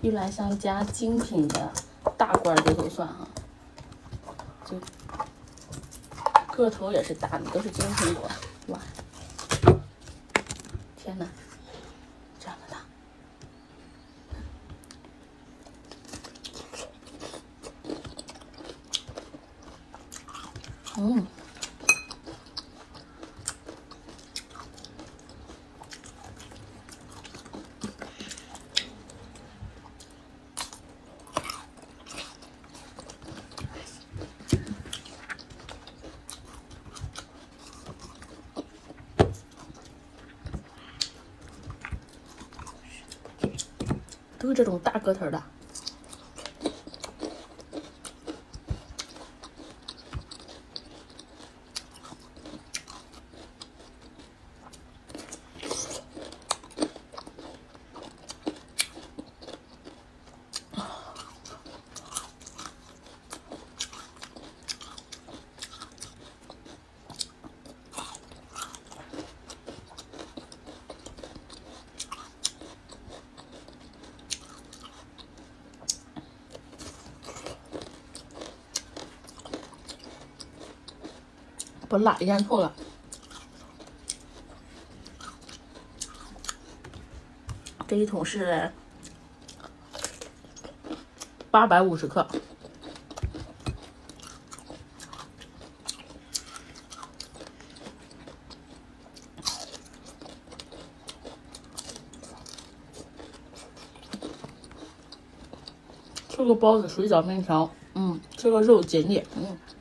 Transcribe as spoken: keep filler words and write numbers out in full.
玉兰香家精品的大罐牛头蒜啊，就个头也是大的，都是金苹果。哇，天哪，这样的大！嗯。都是这种大个头的，不辣，腌透了。这一桶是八百五十克。吃个包子、水饺、面条，嗯，吃个肉解腻，嗯。